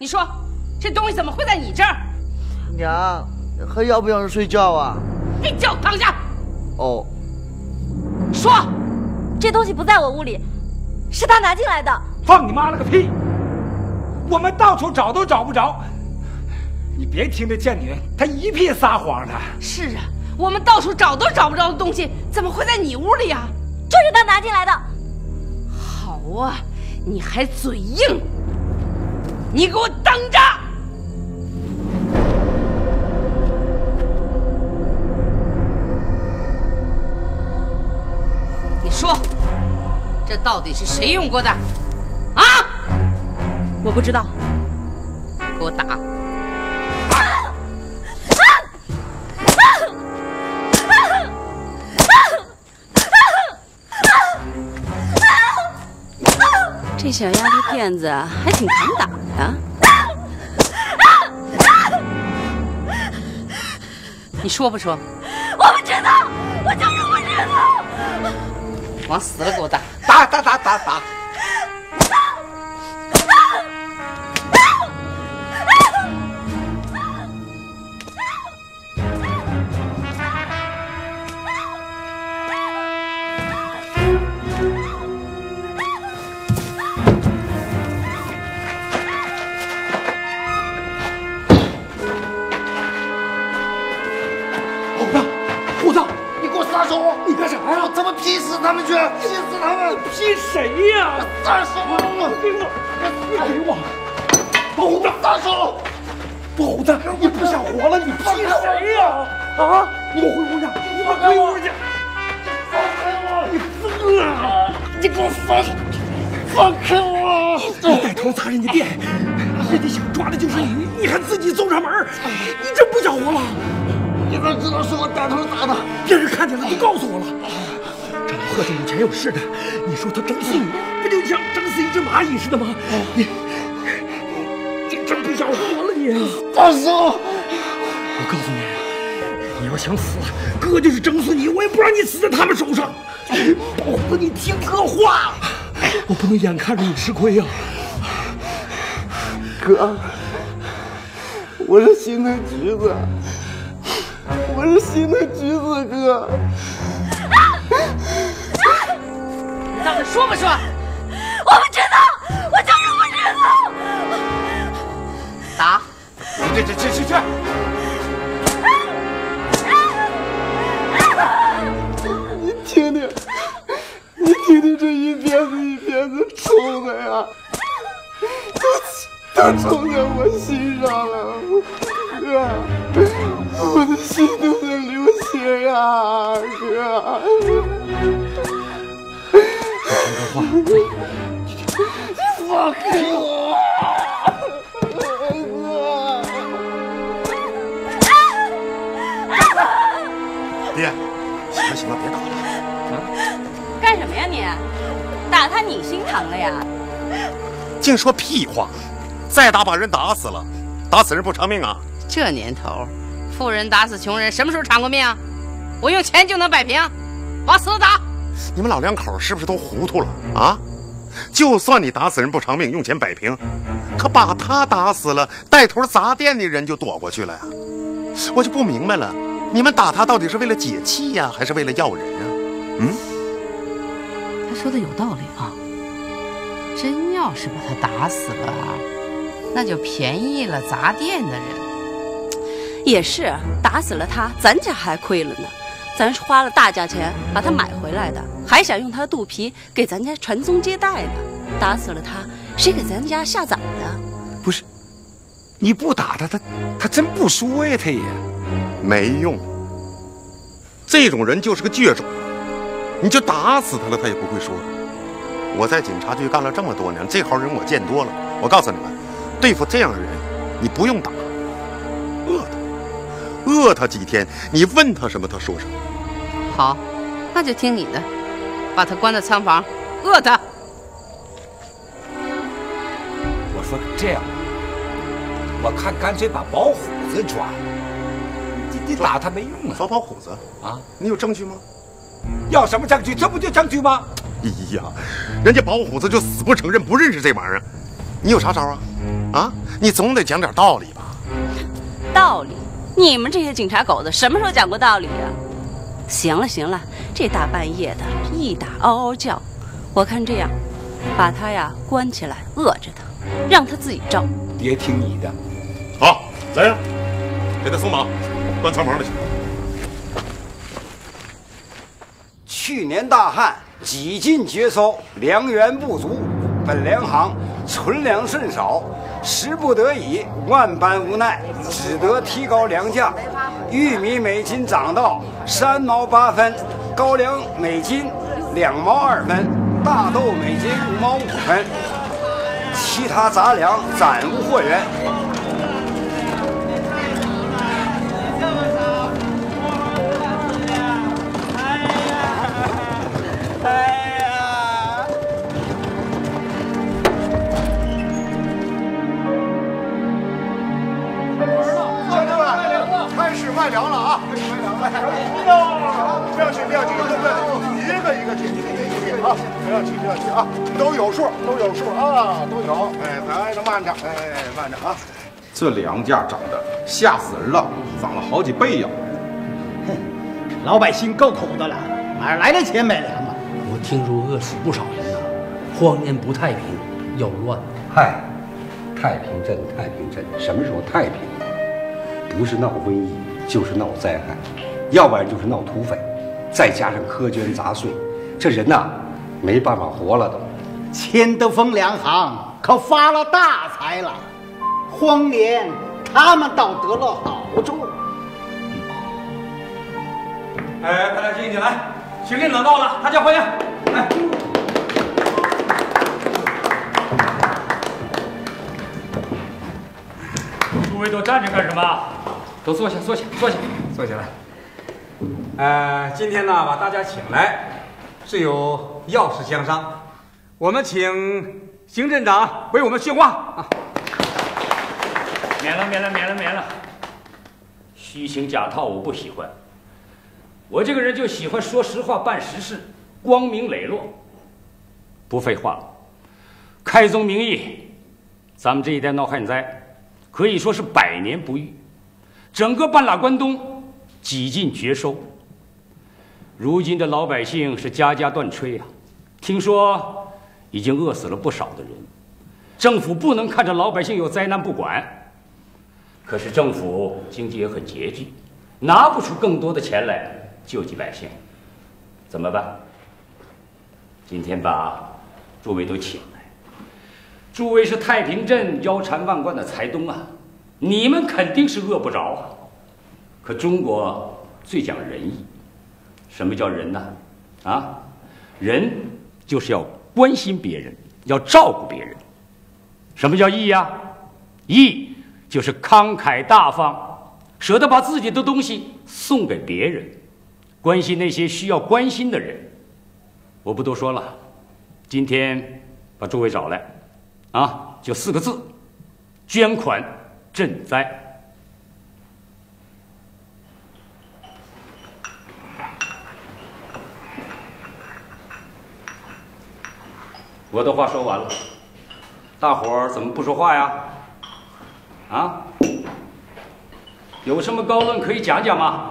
你说，这东西怎么会在你这儿？ 娘，还要不要睡觉啊？ 别叫，躺下。 哦。 说， 这东西不在我屋里，是他拿进来的。 放你妈了个屁！我们到处找都找不着。你别听这贱女，她一屁撒谎的。 是啊，我们到处找都找不着的东西，怎么会在你屋里啊？ 就是他拿进来的。 好啊，你还嘴硬，你给我等着！你说，这到底是谁用过的？啊！ 我不知道。 给我打！ 这小丫头片子还挺敢打呀！ 你说不说？ 我不知道，我就是不知道。 往死了给我打！ 打！ 你干啥呀？咱们劈死他们去！劈死他们！ 劈谁呀？ 撒手！ 给我！你给我！狗子！ 撒手！ 狗子！你不想活了？你劈谁呀？啊！你给我回屋去！你给我回屋去！ 放开我！ 你疯了！ 你给我放开我！ 你带头砸人家店，人家想抓的就是你，你还自己走上门，你真不想活了？ 你咋知道是我带头砸的？ 别人看见了都告诉我了。这老贺子有钱有势的，你说他整死你，不就像整死一只蚂蚁似的吗？你真不想活了你！ 放手！ 我告诉你，你要想死，哥就是整死你，我也不让你死在他们手上。宝子，你听哥话，我不能眼看着你吃亏呀。 哥，我是心疼橘子。我是心疼橘子哥， 你到底说不说？ 我不知道，我就是不知道。 打！ 去！ 你听听这一片子冲的呀，都冲在我心上了，哥。我的心都在流血呀，哥！你放开我， 哥！爹，行了，别打了。 干什么呀你？打他你心疼了呀？ 净说屁话！再打把人打死了，打死人不偿命啊！ 这年头，富人打死穷人，什么时候偿过命啊？我用钱就能摆平，往死了打！ 你们老两口是不是都糊涂了啊？就算你打死人不偿命，用钱摆平，可把他打死了，带头砸店的人就躲过去了呀。我就不明白了，你们打他到底是为了解气呀，还是为了要人啊？ 他说的有道理啊。真要是把他打死了，那就便宜了砸店的人。 也是，打死了他，咱家还亏了呢。咱是花了大价钱把他买回来的，还想用他的肚皮给咱家传宗接代呢。打死了他，谁给咱家下崽呢？ 不是，你不打他，他真不说呀，他也没用。这种人就是个倔种，你就打死他了，他也不会说。我在警察局干了这么多年，这号人我见多了。我告诉你们，对付这样的人，你不用打，饿他几天，你问他什么他说什么。 好，那就听你的，把他关在仓房，饿他。 我说这样，我看干脆把保虎子抓了。你打他没用啊！ 抓保虎子啊？你有证据吗？ 要什么证据？这不就证据吗？ 哎呀，人家保虎子就死不承认不认识这玩意儿。 你有啥招啊？啊，你总得讲点道理吧？ 道理？你们这些警察狗子什么时候讲过道理呀？行了行了，这大半夜的一打嗷嗷叫，我看这样，把他呀关起来，饿着他，让他自己招。 爹听你的。 好，来人，给他送马，关仓房里去。 去年大旱，几近绝收，粮源不足，本粮行存粮甚少，时不得已，万般无奈，只得提高粮价。玉米每斤涨到3毛8分，高粱每斤2毛2分，大豆每斤5毛5分，其他杂粮暂无货源。 卖粮了啊！不要急，不要急，一个一个去啊！不要急啊！都有数啊，都有。哎，咱能慢着，哎，慢着啊！ 这粮价涨得吓死人了，涨了好几倍呀！ 哼，老百姓够苦的了，哪来的钱买粮啊？ 我听说饿死不少人呐，荒年不太平，要乱。 嗨，太平镇，什么时候太平？不是闹瘟疫，就是闹灾害，要不然就是闹土匪，再加上苛捐杂税，这人呐没办法活了都。 钱德丰粮行可发了大财了，荒年他们倒得了好处。 哎，快来进去来，行令长到了，大家欢迎。来，诸位都站着干什么？都坐下来。今天呢，把大家请来，是有要事相商。我们请邢镇长为我们训话啊。 免了。虚情假套我不喜欢，我这个人就喜欢说实话办实事，光明磊落。不废话了，开宗明义，咱们这一带闹旱灾，可以说是百年不遇，整个半拉关东几近绝收。如今的老百姓是家家断炊啊，听说已经饿死了不少的人。政府不能看着老百姓有灾难不管，可是政府经济也很拮据，拿不出更多的钱来救济百姓，怎么办？今天把诸位都请来，诸位是太平镇腰缠万贯的财东啊，你们肯定是饿不着啊。可中国最讲仁义，什么叫仁呢？啊，仁就是要关心别人，要照顾别人。什么叫义呀？义就是慷慨大方，舍得把自己的东西送给别人，关心那些需要关心的人。我不多说了，今天把诸位找来，啊，就4个字：捐款赈灾。我的话说完了，大伙儿怎么不说话呀？啊？有什么高论可以讲讲吗？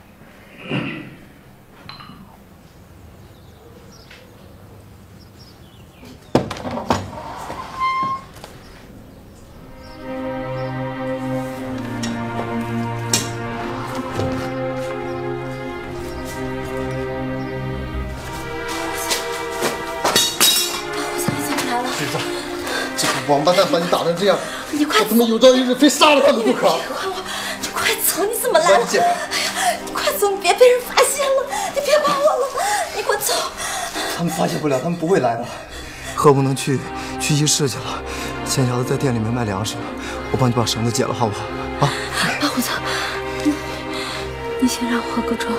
王八蛋把你打成这样， 你快走！ 我他妈有朝一日非杀了他们不可！ 你快走！你怎么来了？哎呀，你快走！你别被人发现了！你别管我了！你给我走！ 他们发现不了，他们不会来的。何不能去集市去了？钱小子在店里面卖粮食，我帮你把绳子解了，好不好？啊！ 大胡子，你先让我喝个粥。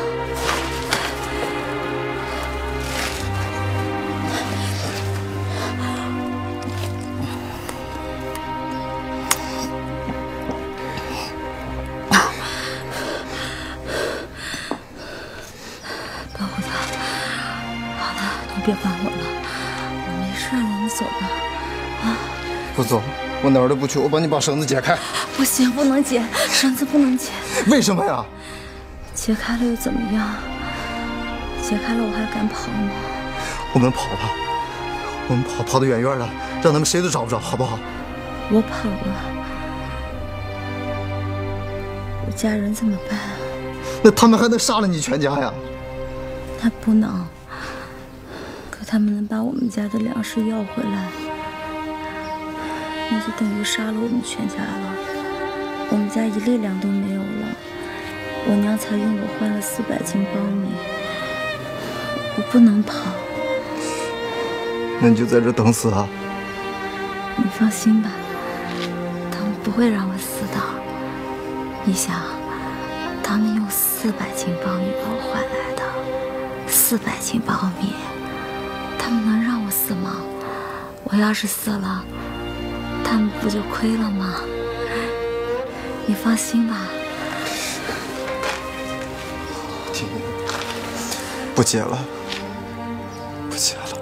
别管我了，我没事了，你走吧。啊， 不走，我哪儿都不去，我帮你把绳子解开。 不行，不能解，绳子不能解。 为什么呀？ 解开了又怎么样？解开了我还敢跑吗？ 我们跑吧，我们跑得远远的，让他们谁都找不着，好不好？ 我跑了，我家人怎么办？ 那他们还能杀了你全家呀？ 那不能。可他们能把我们家的粮食要回来，那就等于杀了我们全家了。我们家一粒粮都没有了，我娘才用我换了400斤苞米。我不能跑。 那你就在这等死啊？ 你放心吧，他们不会让我死的。你想，他们用400斤苞米把我换来的，400斤苞米，他们能让我死吗？我要是死了，他们不就亏了吗？你放心吧。 婷，不解了，不解了。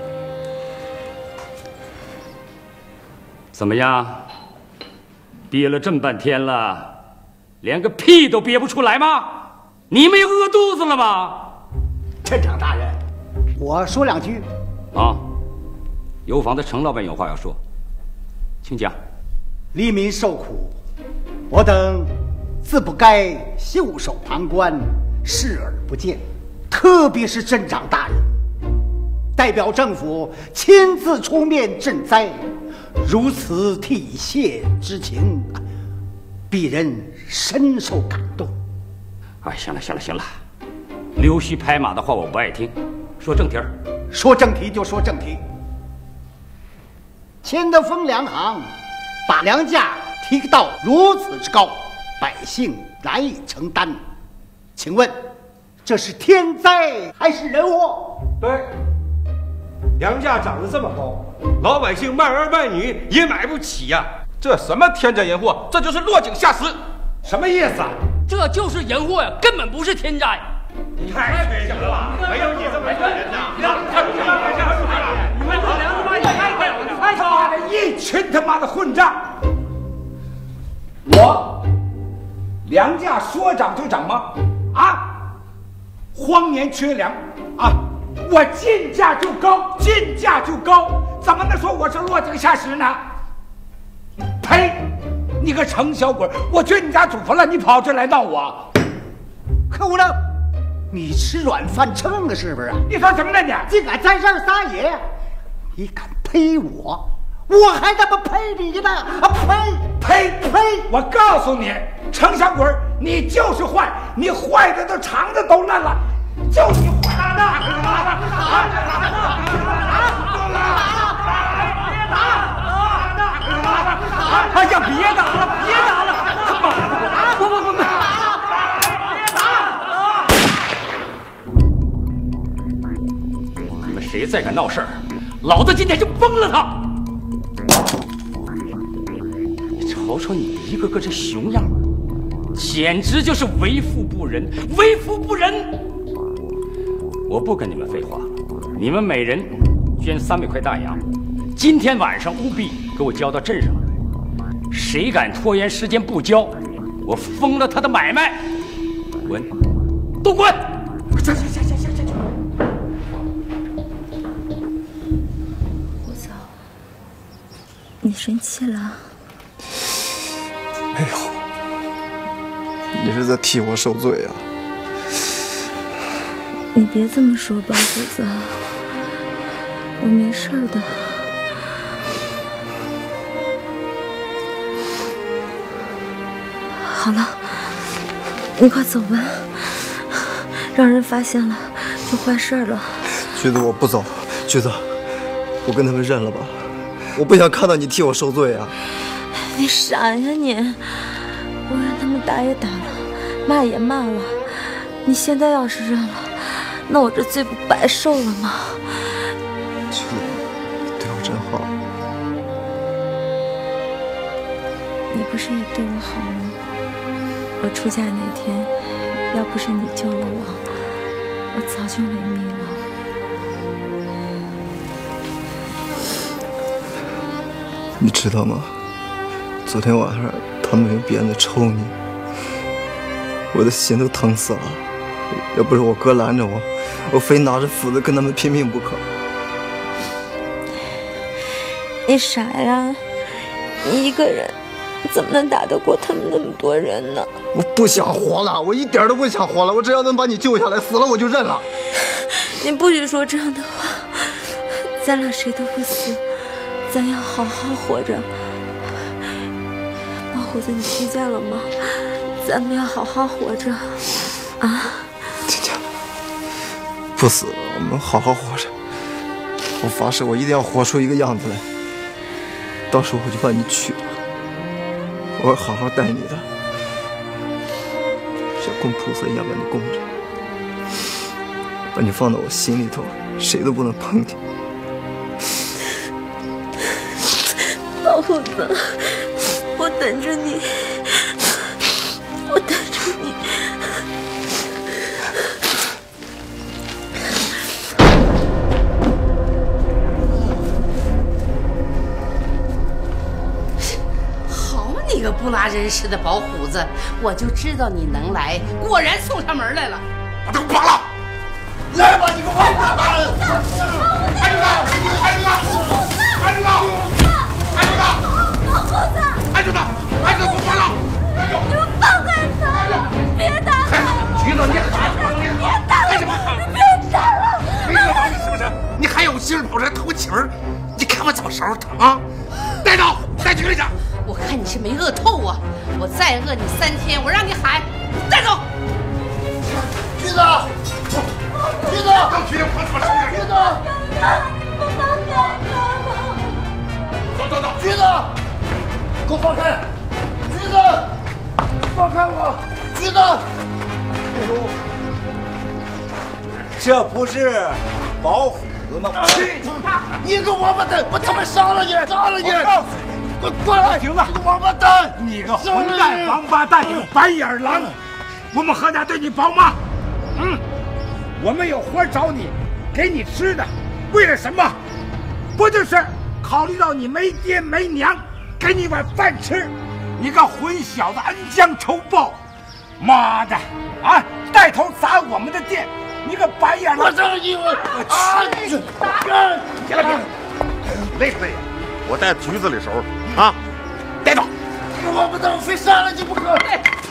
怎么样？憋了这么半天了，连个屁都憋不出来吗？你们饿肚子了吗？ 镇长大人，我说2句。 啊，油坊的程老板有话要说，请讲。 黎民受苦，我等自不该袖手旁观，视而不见。特别是镇长大人代表政府亲自出面赈灾，如此体恤之情，鄙人深受感动。 哎，行了行了行了，溜须拍马的话我不爱听，说正题儿。 说正题就说正题。钱德丰粮行把粮价提到如此之高，百姓难以承担。请问，这是天灾还是人祸？ 对，粮价涨得这么高，老百姓卖儿卖女也买不起呀！这什么天灾人祸？这就是落井下石，什么意思啊？ 这就是人祸呀，根本不是天灾。 太吹牛了！没有你这么个人呐！ 你们这两他妈太他的一群他妈的混账！我粮价说涨就涨吗？啊，荒年缺粮啊！我进价就高，进价就高，怎么能说我是落井下石呢？呸！你个程小鬼，我去你家祖坟了，你跑这来闹我？ 可恶了！你吃软饭撑的是不是？ 你说什么呢你？ 竟敢在这儿撒野！你敢呸我，我还他妈呸你呢！啊呸！ 我告诉你，程小鬼，你就是坏，你坏的都肠子都烂了，就你坏的！ 哎呀，别打了，别打了！他妈的！不！ 你们谁再敢闹事儿，老子今天就崩了他！你瞅瞅你一个个这熊样，简直就是为富不仁，为富不仁！我不跟你们废话了，你们每人捐300块大洋，今天晚上务必给我交到镇上来。谁敢拖延时间不交，我封了他的买卖！滚，都滚！ 行。 我操！你生气了？ 没有，你是在替我受罪啊！ 你别这么说吧，虎子，我没事的。好了，你快走吧，让人发现了就坏事了。 橘子，我不走。橘子，我跟他们认了吧，我不想看到你替我受罪啊！ 你傻呀你！我让他们打也打了，骂也骂了，你现在要是认了，那我这罪不白受了吗？ 橘子，你对我真好。 你不是也对我好吗？我出嫁那天，要不是你救了我，我早就没命了。 你知道吗？昨天晚上他们用鞭子抽你，我的心都疼死了。要不是我哥拦着我，我非拿着斧子跟他们拼命不可。 你傻呀？你一个人怎么能打得过他们那么多人呢？ 我不想活了，我一点都不想活了。我只要能把你救下来，死了我就认了。 你不许说这样的话，咱俩谁都不死，咱要好好活着。老虎子，你听见了吗？咱们要好好活着，啊！ 听见了，不死，我们好好活着。我发誓，我一定要活出一个样子来。到时候我就把你娶了，我会好好待你的，像供菩萨一样把你供着，把你放到我心里头，谁都不能碰你。 老虎子，我等着你，我等着你。 你个不拿人时的宝虎子，我就知道你能来，果然送上门来了。 把他给我绑了！来吧，你给我绑了！挨住他！挨住他！挨住他！挨住他！ 老虎子！ 挨住他！挨住他！给我绑了！ 你们放开他！别打他！ 橘子，你还别打了！你别打了！ 没惹着你是不是？你还有心跑这偷情儿？你看我怎么收拾他啊！带走，带局里去。 我看你是没饿透啊！我再饿你3天，我让你喊，带走。 橘子，橘子， 让橘子跑怎么收拾？ 橘子， 走走走， 橘子，给我放开！橘子，放开我！橘子，哎呦， 这不是宝虎子吗？ 你个王八蛋！我他妈杀了你！杀了你！ 我告诉你。 滚来！ 停了！ 你个王八蛋！ 你个混蛋、王八蛋、白眼狼！我们何家对你帮忙？我们有活找你，给你吃的，为了什么？不就是考虑到你没爹没娘，给你碗饭吃？你个混小子，恩将仇报！妈的，啊，带头砸我们的店！你个白眼狼！ 我让你我去！ 别了，累不累？我带橘子里收拾啊！带走！ 你个王八蛋，我非杀了你不可！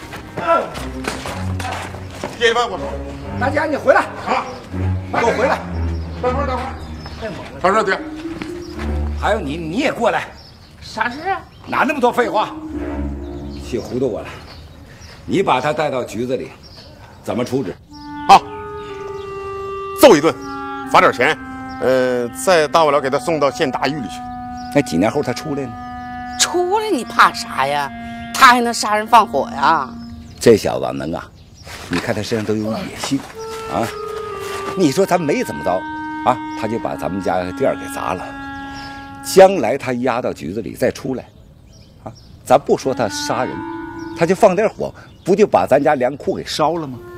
别问我说， 大家你回来啊！ 给我回来！ 等会儿，他说爹， 还有你也过来！ 啥事啊？ 哪那么多废话？气糊涂我了！你把他带到局子里，怎么处置？ 好，揍一顿，罚点钱，再大不了给他送到县大狱里去。 那几年后他出来呢？ 出来你怕啥呀？他还能杀人放火呀？ 这小子能啊！你看他身上都有野性啊！你说咱没怎么着啊，他就把咱们家的店给砸了。将来他押到局子里再出来，啊，咱不说他杀人，他就放点火，不就把咱家粮库给烧了吗？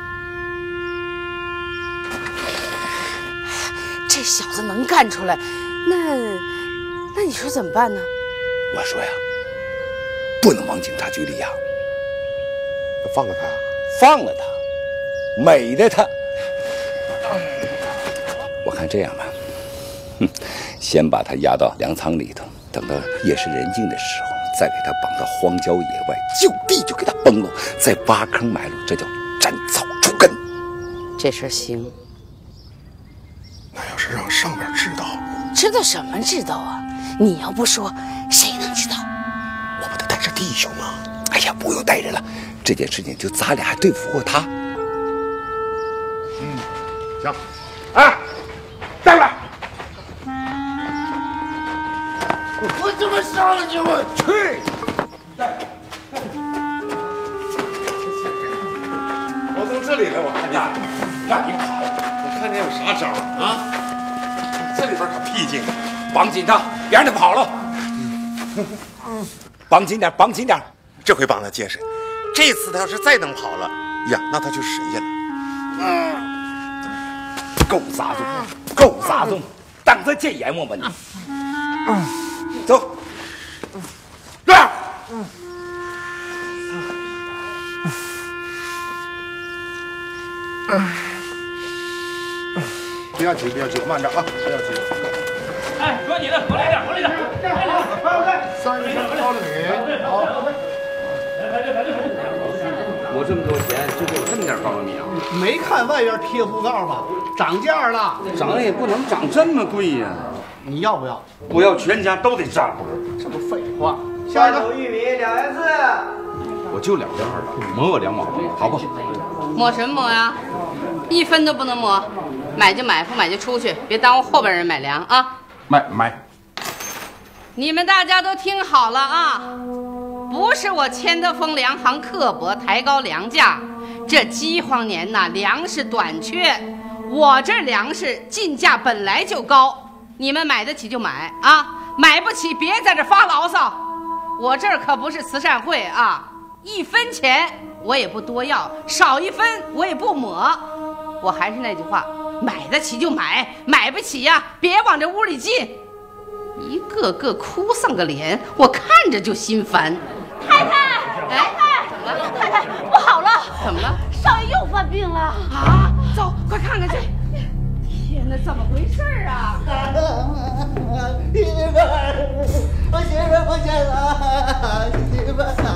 这小子能干出来，那你说怎么办呢？ 我说呀，不能往警察局里押， 放了他， 放了他，美的他。我看这样吧，先把他押到粮仓里头，等到夜深人静的时候，再给他绑到荒郊野外，就地就给他崩了，再挖坑埋了，这叫斩草除根。 这事行。 那要是让上面知道， 知道什么知道啊？你要不说，谁能知道？ 我不得带着弟兄啊！ 哎呀，不用带人了，这件事情就咱俩还对付过他。 行，哎，带过来！ 我他妈杀了你！我去！ 我从这里来，我看见，让你跑，我看见有啥招啊？这里边可僻静， 绑紧他，别让他跑了。绑紧点，绑紧点。 这回绑得结实。这次他要是再能跑了呀，那他就神仙了。 够撒纵，够撒纵，当咱见阎王吧你。走， 要急，不要急，慢着啊，不要急。 哎，说你的，过来点，过来点。 30天包了你，好。 我这么多钱，就给我这么点苞米啊？ 没看外边贴布告吗？涨价了， 涨也不能涨这么贵呀！ 你要不要？ 我要，全家都得涨。 这不废话。 下手玉米2元4。 我就2元2的，磨我2毛，好不好？ 抹什么抹呀？1分都不能抹，买就买，不买就出去，别耽误后边人买粮啊！ 买。 你们大家都听好了啊！不是我千德丰粮行刻薄抬高粮价，这饥荒年呐，粮食短缺，我这粮食进价本来就高，你们买得起就买啊，买不起别在这发牢骚。我这儿可不是慈善会啊，1分钱我也不多要，少1分我也不抹。我还是那句话，买得起就买，买不起呀，别往这屋里进。一个个哭丧个脸，我看着就心烦。 太太，怎么了？太太，不好了！ 怎么了？ 少爷又犯病了啊！走，快看看去！天哪，怎么回事啊？ 媳妇儿，我媳妇儿不见了，媳妇儿，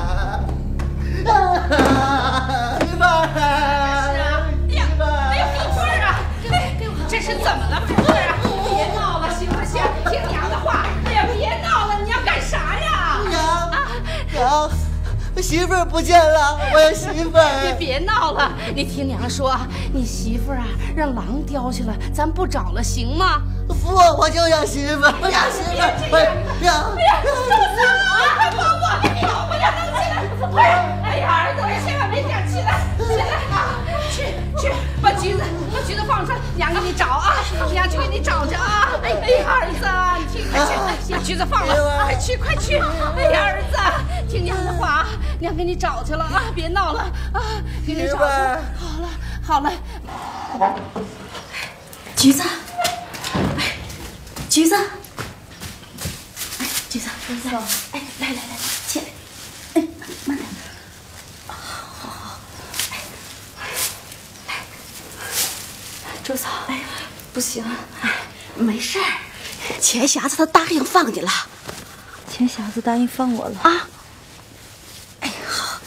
媳妇儿， 媳妇儿啊！这是怎么了，福贵啊？别闹了，行不行？听娘的话。哎呀，别闹了，你要干啥呀？ 娘，媳妇儿不见了，我有媳妇儿。 别闹了，你听娘说，你媳妇儿啊让狼叼去了，咱不找了行吗？ 不，我就要媳妇儿，我要媳妇儿，娘！ 哎呀，受伤了，快帮我！我要能起来！快！哎呀，儿子，千万别这样，起来，起来啊！ 去，把橘子放出来，娘给你找啊，娘去给你找去啊！哎呀，儿子，你去，快去，把橘子放了，快去！哎呀，儿子，听娘的话，娘给你找去了啊，别闹了啊，给你找去。好了， 橘子，橘子，橘子，哎，来，起来，哎，慢点，好，来，周嫂，哎，不行， 没事儿，钱匣子他答应放你了， 钱匣子答应放我了啊，哎，好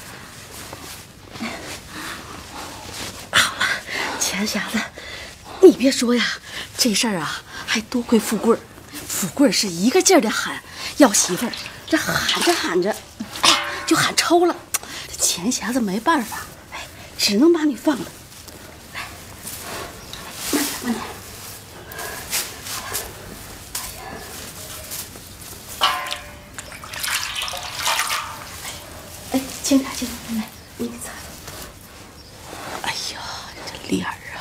了，钱匣子，你别说呀，这事儿啊还多亏富贵儿。富贵儿是一个劲儿的喊要媳妇儿，这喊着，哎，就喊抽了。这钱匣子没办法，哎，只能把你放了。来，慢点。哎，轻点，来，你给擦。哎呀，这脸儿啊！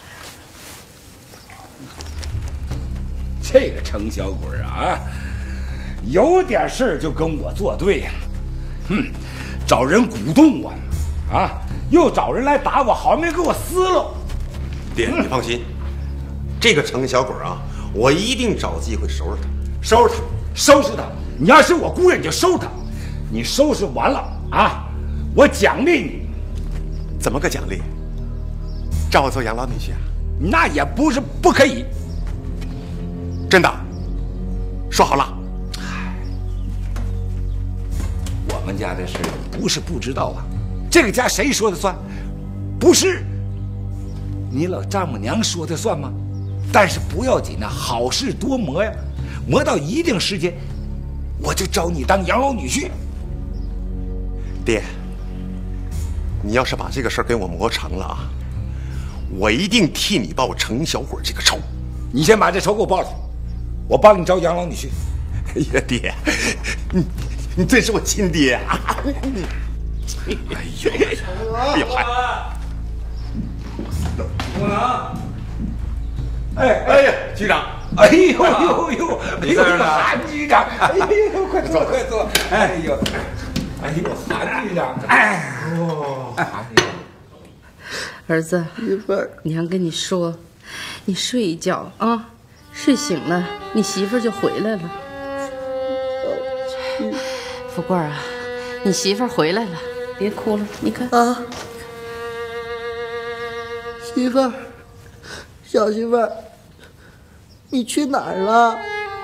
这个程小鬼啊，有点事儿就跟我作对呀，找人鼓动我，又找人来打我，好没给我撕了。 爹，你放心，这个程小鬼啊，我一定找机会收拾他， 收拾他！你要是我姑爷，你就收他。你收拾完了啊，我奖励你。 怎么个奖励？让我做养老女婿啊？ 那也不是不可以。 真的，说好了。 我们家的事不是不知道啊，这个家谁说的算？不是你老丈母娘说的算吗？但是不要紧啊，好事多磨呀，磨到一定时间，我就招你当养老女婿。 爹，你要是把这个事儿给我磨成了啊，我一定替你报程小鬼这个仇。 你先把这仇给我报了。我帮你招养老女婿。 哎呀，爹，你真是我亲爹啊！哎呦， 不能！ 哎呀，局长！ 哎呦，韩局长！哎呦，快坐！哎呦，韩局长！哎呦， 儿子，娘跟你说，你睡一觉啊。睡醒了，你媳妇儿就回来了。富贵啊，你媳妇儿回来了，别哭了。你看啊，媳妇儿，小媳妇儿， 你去哪儿了？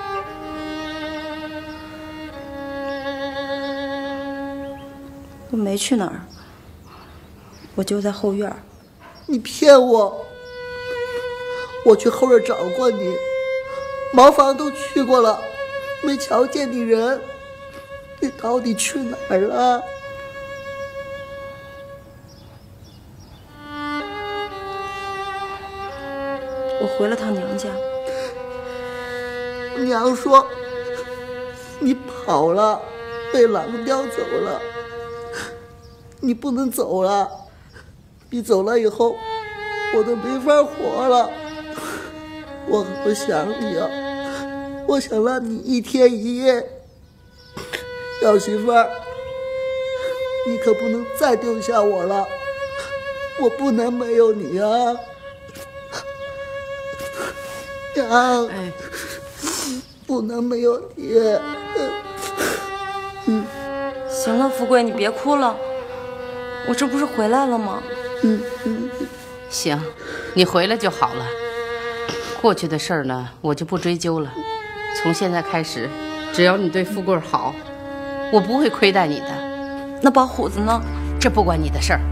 我没去哪儿，我就在后院。 你骗我！我去后院找过你，茅房都去过了，没瞧见你人。你到底去哪儿了？ 我回了趟娘家。 娘说你跑了，被狼叼走了。你不能走了，你走了以后，我都没法活了。我好想你啊，我想让你一天一夜。小媳妇儿，你可不能再丢下我了，我不能没有你啊！娘，不能没有你。 行了，富贵，你别哭了，我这不是回来了吗？ 行，你回来就好了。过去的事儿呢，我就不追究了。从现在开始，只要你对富贵好，我不会亏待你的。 那包虎子呢？ 这不关你的事儿。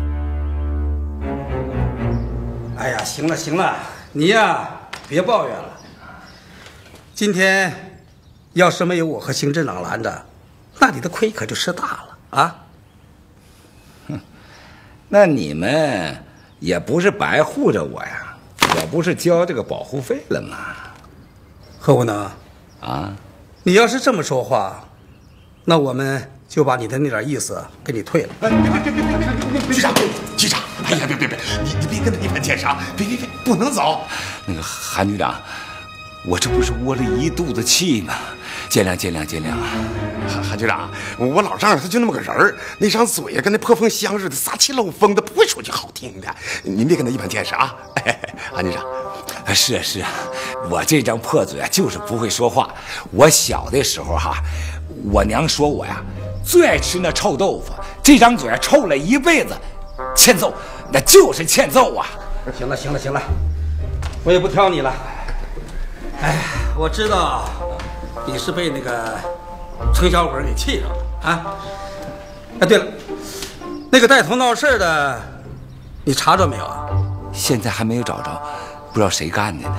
哎呀，行了行了，你呀别抱怨了。今天要是没有我和邢镇长拦着，那你的亏可就吃大了啊！ 哼，那你们也不是白护着我呀，我不是交这个保护费了吗？ 何无能啊， 你要是这么说话，那我们就把你的那点意思给你退了。 局长，局长，哎呀，别，你别跟他一般见识啊！别，不能走。 那个韩局长，我这不是窝了一肚子气吗？见谅啊！ 韩局长，我老丈人他就那么个人儿，那张嘴呀跟那破风箱似的，撒气漏风的，不会说句好听的。您别跟他一般见识啊！韩局长， 是，我这张破嘴啊，就是不会说话。我小的时候哈，我娘说我呀最爱吃那臭豆腐，这张嘴臭了一辈子，欠揍，那就是欠揍啊！ 行了，我也不挑你了。哎，我知道你是被那个程小鬼给气着了啊！哎，对了，那个带头闹事的，你查着没有啊？ 现在还没有找着，不知道谁干的呢。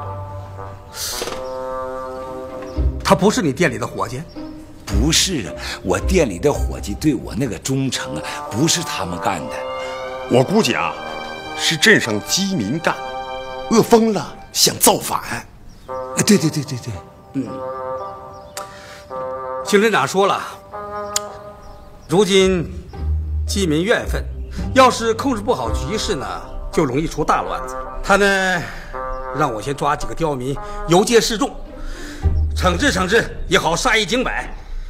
他不是你店里的伙计？ 不是啊，我店里的伙计对我那个忠诚啊，不是他们干的。 我估计啊，是镇上饥民干，饿疯了想造反。 对。 邢镇长说了，如今饥民怨愤，要是控制不好局势呢，就容易出大乱子。他呢，让我先抓几个刁民，游街示众，惩治，也好杀一儆百。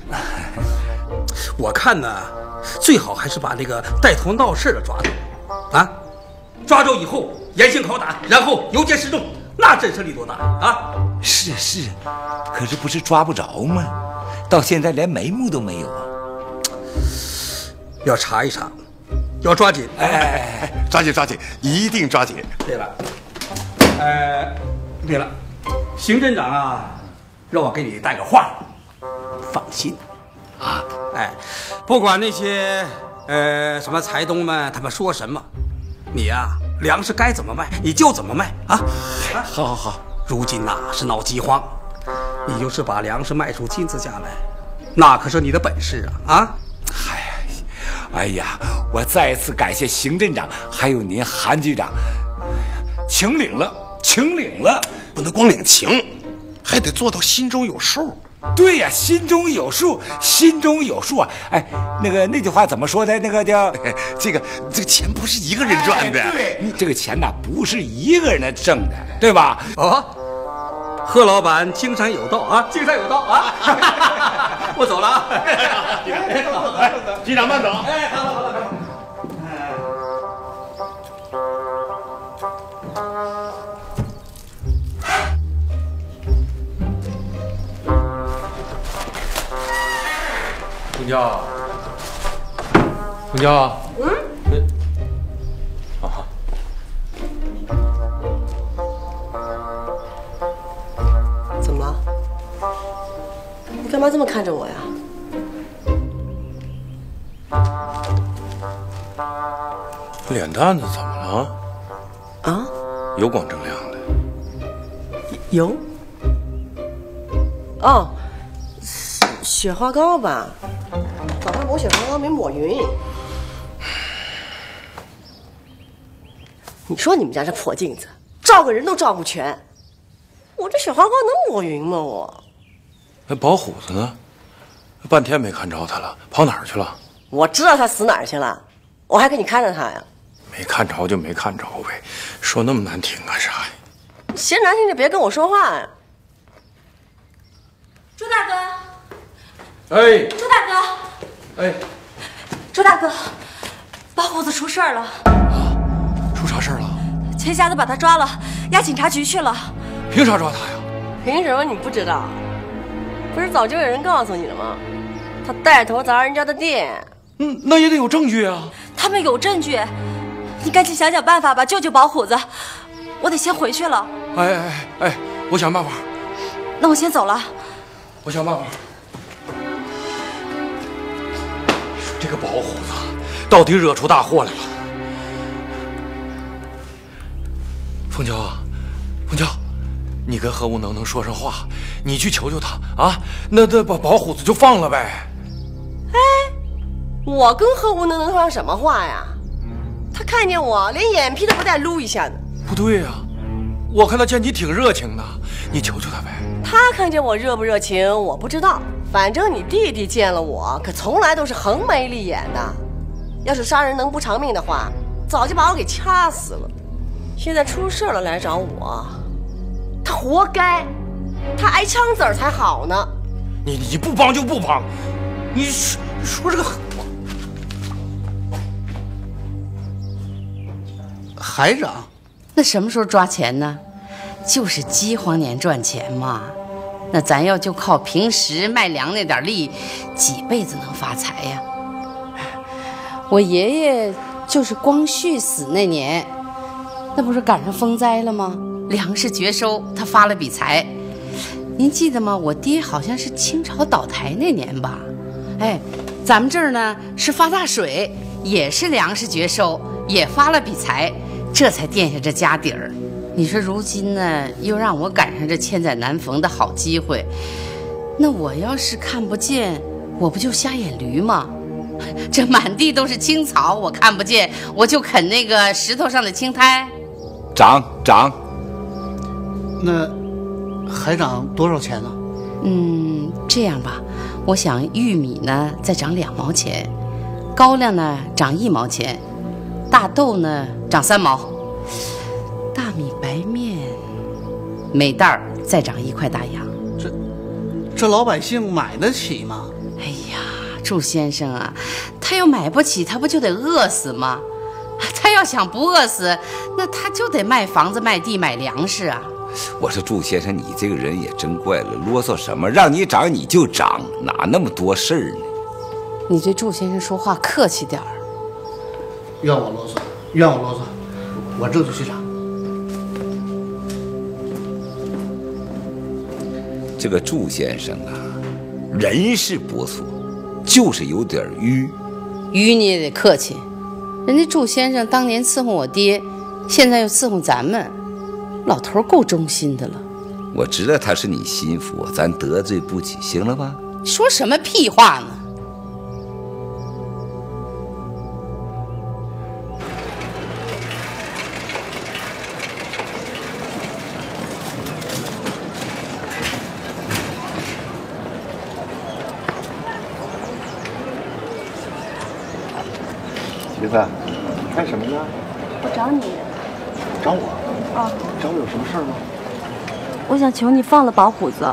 我看呢，最好还是把那个带头闹事的抓住，啊，抓住以后严刑拷打，然后游街示众，那震慑力多大啊！ 是，可是不是抓不着吗？到现在连眉目都没有啊！ 要查一查，要抓紧！ 哎，抓紧，一定抓紧！ 对了，邢镇长啊，让我给你带个话，放心啊！哎，不管那些什么财东们他们说什么，你呀，粮食该怎么卖你就怎么卖啊！ 好。 如今呐是闹饥荒，你就是把粮食卖出金子价来，那可是你的本事啊！ 哎呀，我再一次感谢邢镇长，还有您韩局长，请领了， 不能光领情，还得做到心中有数。 对呀，心中有数啊！哎，那句话怎么说的？那个叫这个钱不是一个人赚的， 对，这个钱呐不是一个人挣的，对吧？ 贺老板经商有道啊！我走了啊！ 局长慢走。 哎，好。 洪娇， 干嘛这么看着我呀？ 脸蛋子怎么了？ 啊？ 油光锃亮的。 油？哦，雪花膏吧？早上抹雪花膏没抹匀。你说你们家这破镜子，照个人都照不全，我这雪花膏能抹匀吗？我。 那宝虎子呢？半天没看着他了，跑哪儿去了？ 我知道他死哪儿去了，我还给你看着他呀。 没看着就没看着呗，说那么难听干啥呀？ 嫌难听就别跟我说话呀。 朱大哥， 哎， 朱大哥， 哎， 朱大哥，宝虎子出事儿了。 出啥事儿了？ 前下子把他抓了，押警察局去了。 凭啥抓他呀？ 凭什么你不知道？不是早就有人告诉你了吗？他带头砸人家的店。 那也得有证据啊。 他们有证据，你赶紧想想办法吧，救救宝虎子。我得先回去了。 哎，我想办法。 那我先走了。 我想办法。这个宝虎子到底惹出大祸来了。凤娇啊，凤娇，你跟何无能说上话，你去求求他啊，那把宝虎子就放了呗。 哎，我跟何无能说上什么话呀？他看见我连眼皮都不带撸一下的。 不对呀，我看他见你挺热情的，你求求他呗。 他看见我热不热情我不知道，反正你弟弟见了我可从来都是横眉立眼的。要是杀人能不偿命的话，早就把我给掐死了。现在出事了来找我，他活该，他挨枪子儿才好呢。 你不帮就不帮，你说这个海长， 那什么时候抓钱呢？就是饥荒年赚钱嘛。那咱要就靠平时卖粮那点力，几辈子能发财呀？我爷爷就是光绪死那年，那不是赶上风灾了吗？粮食绝收，他发了笔财。您记得吗？我爹好像是清朝倒台那年吧？哎，咱们这儿呢是发大水，也是粮食绝收，也发了笔财，这才垫下这家底儿。你说如今呢，又让我赶上这千载难逢的好机会，那我要是看不见，我不就瞎眼驴吗？这满地都是青草，我看不见，我就啃那个石头上的青苔。 涨， 那还涨多少钱呢？ 这样吧，我想玉米呢再涨2毛钱，高粱呢涨1毛钱，大豆呢涨3毛，大米白面每袋再涨1块大洋。 这老百姓买得起吗？ 哎呀，祝先生啊，他要买不起，他不就得饿死吗？他要想不饿死，那他就得卖房子、卖地、买粮食啊。 我说祝先生，你这个人也真怪了，啰嗦什么？让你涨你就涨，哪那么多事儿呢？ 你对祝先生说话客气点儿。 怨我啰嗦，我这就去涨。 这个祝先生啊，人是不错，就是有点愚。 愚你也得客气，人家祝先生当年伺候我爹，现在又伺候咱们，老头够忠心的了。 我知道他是你心腹，咱得罪不起，行了吧？ 说什么屁话呢？ 媳妇，你干什么呢？ 我找你。 找我？ 啊。 找我有什么事儿吗？ 我想求你放了宝虎子。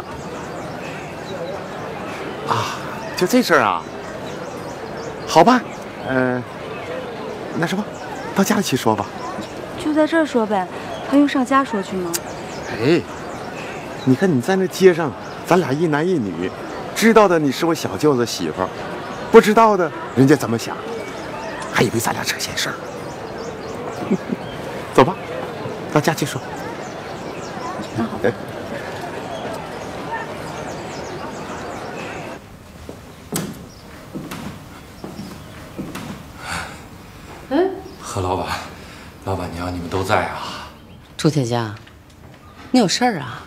啊，就这事儿啊？好吧，那什么，到家里去说吧。 就在这儿说呗，还用上家说去吗？ 哎，你看你在那街上，咱俩一男一女，知道的你是我小舅子媳妇儿，不知道的人家怎么想？还以为咱俩扯闲事儿。走吧，到家去说。 那好。 何老板、老板娘，你们都在啊？ 朱铁匠，你有事儿啊？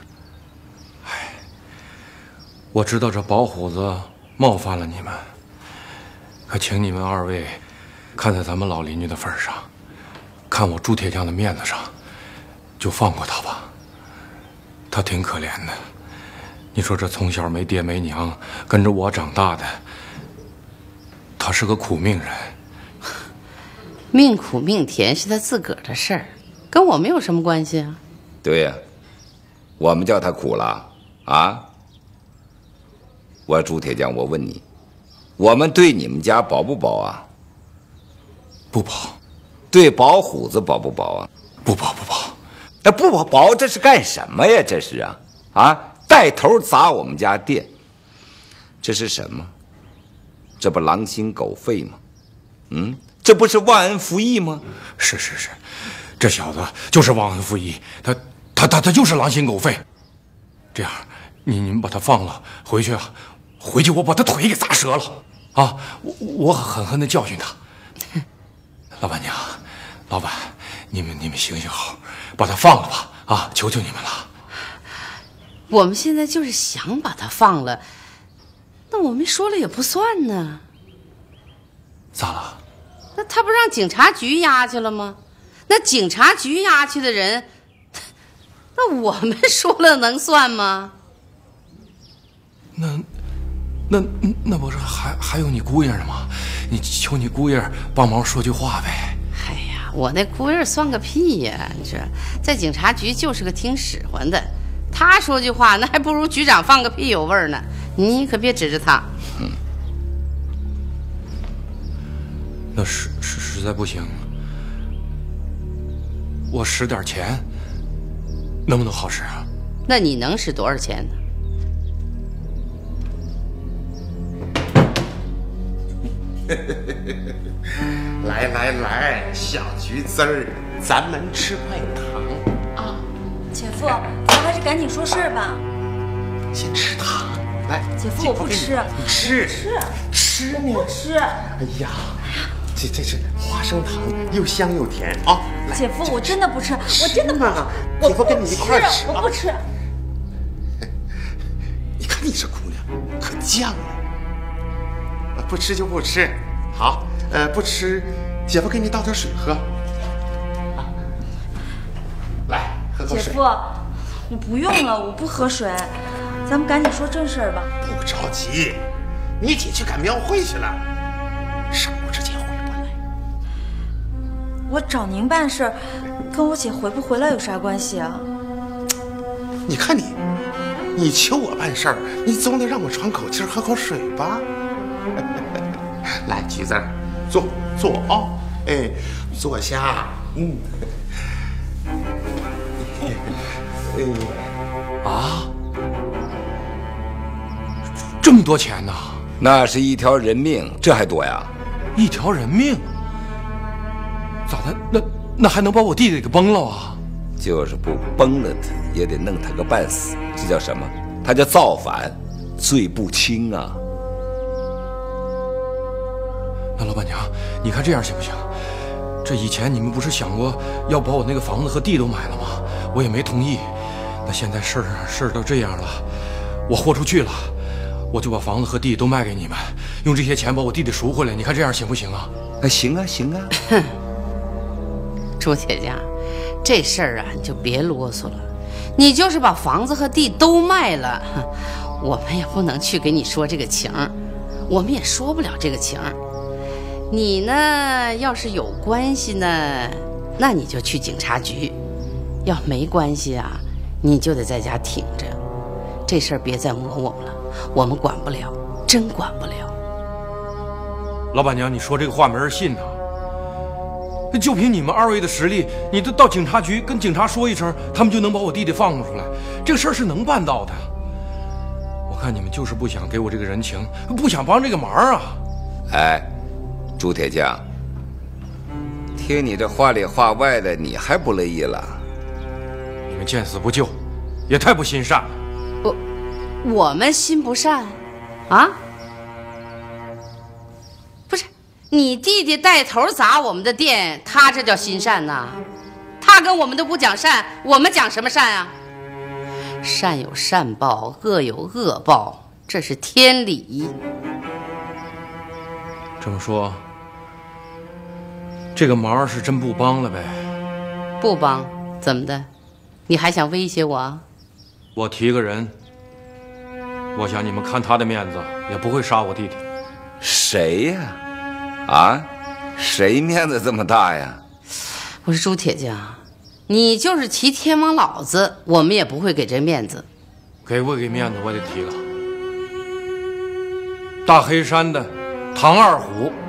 我知道这宝虎子冒犯了你们，可请你们二位看在咱们老邻居的份上，看我朱铁匠的面子上，就放过他吧。他挺可怜的，你说这从小没爹没娘，跟着我长大的，他是个苦命人。 命苦命甜是他自个儿的事儿，跟我们有什么关系啊？ 对呀，我们叫他苦了啊！我朱铁匠，我问你，我们对你们家保不保啊？ 不保。 对宝虎子保不保啊？ 不保不保。 那不保这是干什么呀？这是啊啊！带头砸我们家店，这是什么？这不狼心狗肺吗？嗯，这不是忘恩负义吗？ 是，这小子就是忘恩负义，他就是狼心狗肺。这样，你们把他放了，回去我把他腿给砸折了啊！我狠狠地教训他。老板娘，老板，你们行好，把他放了吧啊！求求你们了。 我们现在就是想把他放了，那我们说了也不算呢。 咋了？ 那他不让警察局押去了吗？那警察局押去的人，那我们说了能算吗？ 那不是还有你姑爷呢吗？你求你姑爷帮忙说句话呗。 哎呀，我那姑爷算个屁呀！你说在警察局就是个听使唤的，他说句话那还不如局长放个屁有味儿呢。你可别指着他。 那实在不行，我使点钱，能不能好使啊？ 那你能使多少钱呢？ 来，小橘子儿，咱们吃块糖啊！ 姐夫，咱还是赶紧说事儿吧。 先吃糖，来， 姐夫，我不吃， 吃呢？ 不吃。 哎呀，这是花生糖，又香又甜啊！ 姐夫，我真的不吃，我真的不吃。 姐夫跟你一块吃， 我不吃。 你看你这姑娘可犟了，不吃就不吃。好，不吃，姐夫给你倒点水喝。来，喝口水。 姐夫，我不用了，我不喝水，咱们赶紧说正事儿吧。 不着急，你姐去赶庙会去了，上午之前回不来。 我找您办事，跟我姐回不回来有啥关系啊？ 你看你求我办事儿，你总得让我喘口气，喝口水吧。来，橘子，坐啊！哎，坐下。 啊，这么多钱呢？ 那是一条人命，这还多呀？ 一条人命？咋的？那还能把我弟弟给崩了啊？ 就是不崩了他，也得弄他个半死。这叫什么？他叫造反，罪不轻啊！ 那老板娘，你看这样行不行？这以前你们不是想过要把我那个房子和地都买了吗？我也没同意。那现在事儿都这样了，我豁出去了，我就把房子和地都卖给你们，用这些钱把我弟弟赎回来。你看这样行不行啊？ 行啊。 朱铁匠，这事儿啊，你就别啰嗦了。你就是把房子和地都卖了，我们也不能去给你说这个情，我们也说不了这个情。你呢，要是有关系呢，那你就去警察局；要没关系啊，你就得在家挺着。这事儿别再磨我们了，我们管不了，真管不了。 老板娘，你说这个话没人信呐。就凭你们二位的实力，你都到警察局跟警察说一声，他们就能把我弟弟放出来，这个事儿是能办到的。我看你们就是不想给我这个人情，不想帮这个忙啊。 哎，朱铁匠，听你这话里话外的，你还不乐意了？ 你们见死不救，也太不心善了。 我们心不善啊？不是， 你弟弟带头砸我们的店，他这叫心善呐？他跟我们都不讲善，我们讲什么善啊？善有善报，恶有恶报，这是天理。 这么说，这个忙是真不帮了呗？ 不帮，怎么的？你还想威胁我？ 我提个人，我想你们看他的面子，也不会杀我弟弟。 谁呀？啊？谁面子这么大呀？ 我说朱铁匠，你就是齐天王老子，我们也不会给这面子。 给不给面子，我得提了。大黑山的唐二虎